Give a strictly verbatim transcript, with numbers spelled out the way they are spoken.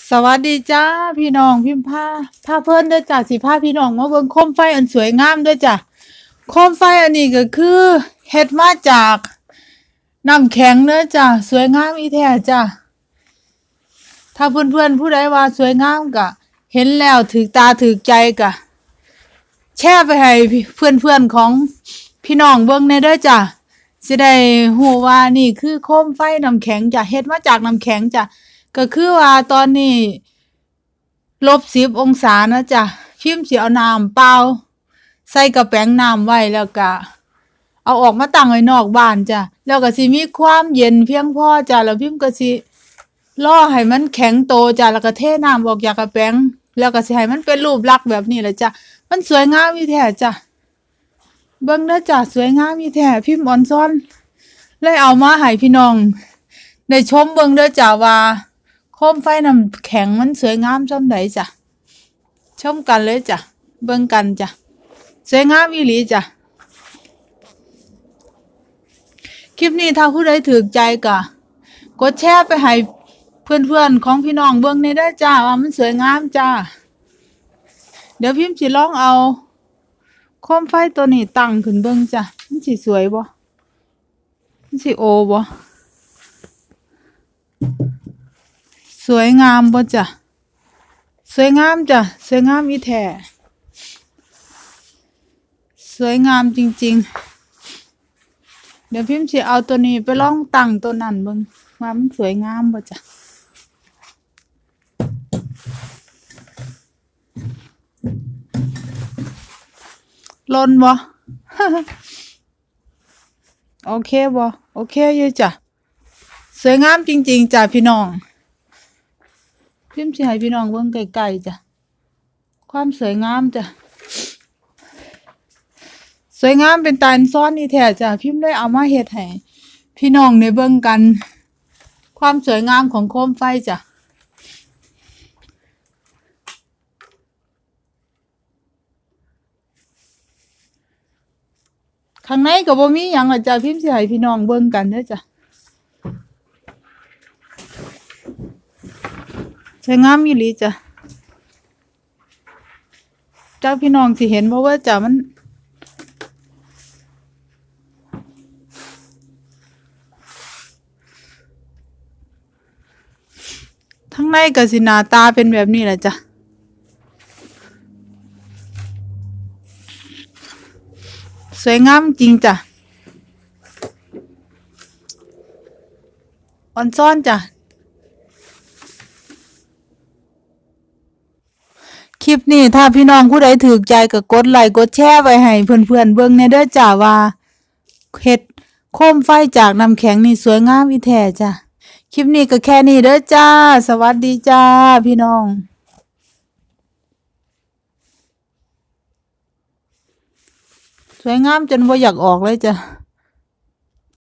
สวัสดีจ้าพี่น้องพิมพ์ผ้าผ้าเพิ่นเด้อจ้าสิผ้าพี่น้องมาเบิ่งโคมไฟอันสวยงามเด้อจ้าโคมไฟอันนี้ก็คือเฮ็ดมาจากน้ำแข็งเด้อจ้าสวยงามอีแท้จ้าถ้าเพื่อนๆผู้ใดว่าสวยงามก็เห็นแล้วถึกตาถึกใจก็แชร์ไปให้เพื่อนๆของพี่น้องเบิ่งแน่เด้อจ้าสิได้ฮู้ว่านี่คือโคมไฟน้ำแข็งจ้ะเฮ็ดมาจากน้ำแข็งจ้ะก็คือว่าตอนนี้ลบสิบองศานะจ้ะพิมพ์สิเอาน้ำเปล่าใส่กระแป้งน้ำไว้แล้วก็เอาออกมาตั้งไว้นอกบ้านจ้ะแล้วก็สิมีความเย็นเพียงพอจ้ะแล้วพิมพ์ก็สิรอให้มันแข็งโตจ้ะแล้วก็เทน้ำออกจากกระแป้งแล้วก็สิให้มันเป็นรูปลักษณ์แบบนี้แหละจ้ะมันสวยงามอีแท้จ้ะเบิ่งเด้อจ้ะสวยงามอีแท้พิมพ์อ่อนซ้อนเลยเอามาให้พี่น้องได้ชมเบิ่งเด้อจ้ะว่าโคมไฟน้ำแข็งมันสวยงามส่ำใดจ้ะชมกันเลยจ้ะเบิ่งกันจ้ะสวยงามอีหลีจ้ะคลิปนี้ถ้าผู้ใดถูกใจก็กดแชร์ไปให้เพื่อนๆของพี่น้องเบิ่งในเด้อจ้าว่ามันสวยงามจ้าเดี๋ยวพิมพ์สิลองเอาโคมไฟตัวนี้ตั้งขึ้นเบิ่งจ้ะมันสิสวยบ่มันสิโอบ่สวยงามบ่จ้ะสวยงามจ้ะสวยงามอีแท้สวยงามจริงๆเดี๋ยวพิมพ์สิเอาตัวนี้ไปลองตั้งตัวนั้นเบิ่งว่ามันสวยงามบ่จ้ะลนบ่ โอเคบ่โอเคอยู่จ้ะสวยงามจริงๆจ้ะพี่น้องพิมพ์สิให้พี่น้องเบิ่งใกล้ๆจ้ะความสวยงามจ้ะสวยงามเป็นตาซ้อนนี่แท้จ้ะพิมพ์เลยเอามาเฮ็ดให้พี่น้องได้เบิ่งกันความสวยงามของโคมไฟจ้ะข้างในก็บ่มีหยังอ่ะจ้ะพิมพ์สิให้พี่น้องเบิ่งกันเด้อจ้ะสวยงามอีหลีจ้ะเจ้าพี่น้องสิเห็นบ่ว่าจ้ะมันทั้งในก็สิหน้าตาเป็นแบบนี้แหละจ้ะสวยงามจริงจ้ะอ่อนซ้อนจ้ะคลิปนี้ถ้าพี่น้องผู้ใดถูกใจก็กดไลค์กดแชร์ไว้ให้เพื่อนๆเบิ่งในเด้อจ้าว่าเฮ็ดโคมไฟจากน้ำแข็งนี่สวยงามอีแท้จ้ะคลิปนี้ก็แค่นี้เด้อจ้าสวัสดีจ้าพี่น้องสวยงามจนบ่อยากออกเลยจ้ะ